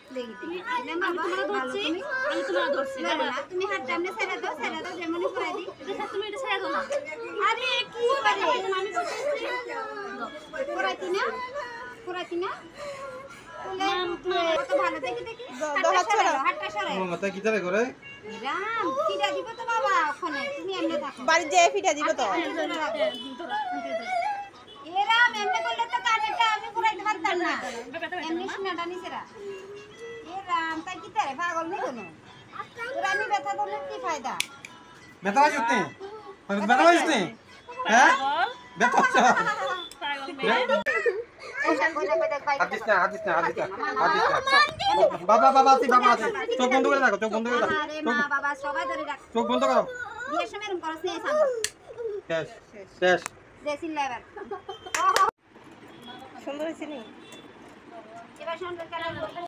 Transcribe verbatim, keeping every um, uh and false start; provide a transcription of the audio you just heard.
দেখি না বাবা ভালো তুমি আমি তোমার ধরছি না তুমি হাত টামনে ছেড়ে দাও ছেড়ে দাও যেমনই পড়াই দি তুমি এটা ছেড়ে দাও না আরে কি করে আমি করতেছি পড়াইতি না পড়াইতি না কত ভালো দেখি দেখি হাতটা সরাও হাতটা সরাও মাথা কি তারে করে রাম ফিটা দিব তো বাবা ওখানে তুমি এমনি থাকো বাড়ি যেয়ে ফিটা দিব তো এরাম এমনি করলে তো কানেরটা আমি পড়াইতে পারতাম না এমনি শোনাটা নিছেরা এরাম তাই কি তারে পাগল নেই কোনো তোরা আমি ব্যথা ধরলে কি ফায়দা ব্যথা পাইছিস নি ব্যথা পাইছিস নি হ্যাঁ ব্যথা পাইছিস হাদিস না হাদিস না হাদিস না হাদিস না বাবা বাবা আছে বাবা আছে চোখ বন্ধ করে রাখো চোখ বন্ধ করে রাখো আরে মা বাবা সবাই ধরে রাখ চোখ বন্ধ করো বিয়ের সময় এরকম করছ নেই সামনে শেষ শেষ দেশি লেবার সুন্দর হয়েছে নি এবার সুন্দর কালার